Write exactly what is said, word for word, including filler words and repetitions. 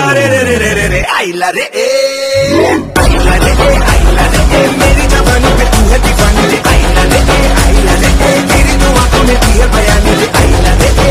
रे रे रे रे रे रे आइला रे ए आइला रे ए आइला रे ए मेरी जवानी पे तू है दीवानी रे आइला रे ए आइला रे ए तेरी तो आंखों में भी है बयानी रे आइला रे